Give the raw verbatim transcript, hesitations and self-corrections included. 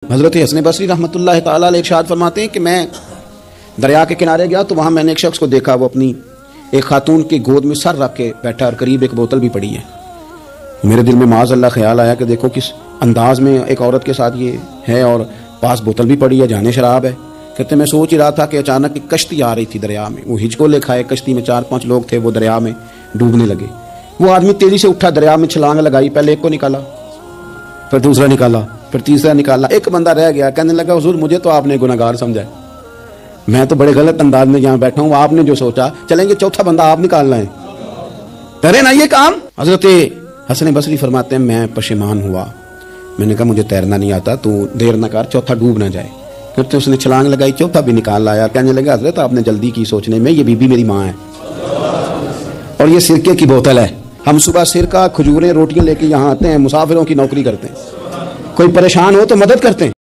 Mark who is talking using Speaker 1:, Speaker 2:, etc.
Speaker 1: حضرت حسن بصری رحمۃ اللہ تعالیٰ علیہ ارشاد فرماتے ہیں کہ میں دریا کے کنارے گیا تو وہاں میں نے ایک شخص کو دیکھا، وہ اپنی ایک خاتون کی گود میں سر رکھ کے بیٹھا اور قریب ایک بوتل بھی پڑی ہے۔ میرے دل میں معاذ اللہ خیال آیا کہ دیکھو کس انداز میں ایک عورت کے ساتھ یہ ہے اور پاس بوتل بھی پڑی ہے، جانے شراب ہے۔ کہتے میں سوچ ہی رہا تھا کہ اچانک ایک کشتی آ رہی تھی دریا میں، وہ ہچ کو لے کھائے، کشتی میں چار پانچ لوگ تھے، وہ دریا میں ڈوبنے لگے۔ وہ آدمی تیزی سے اٹھا، دریا میں چھلانگ لگائی، پہلے ایک کو نکالا، پھر دوسرا نکالا، پھر تیسرا نکالا، ایک بندہ رہ گیا۔ کہنے لگا حضور مجھے تو آپ نے گناہگار سمجھا ہے، میں تو بڑے غلط انداز میں یہاں بیٹھا ہوں، آپ نے جو سوچا چلیں گے چوتھا بندہ آپ نکالنا ہے، کرے نا یہ کام۔ حضرت حسن بصری فرماتے ہیں میں پشیمان ہوا، میں نے کہا مجھے تیرنا نہیں آتا، تو دیر نہ کر، چوتھا ڈوب نہ جائے۔ پھر تو اس نے چھلانگ لگائی، چوتھا بھی نکال لایا۔ کہنے لگا حضرت آپ نے جلدی کی سوچنے میں، یہ بی بی میری ماں ہے اور یہ سرکے کی بوتل ہے، ہم صبح سرکہ کھجوریں روٹیاں لے کے یہاں آتے ہیں، مسافروں کی نوکری کرتے ہیں، کوئی پریشان ہو تو مدد کرتے ہیں۔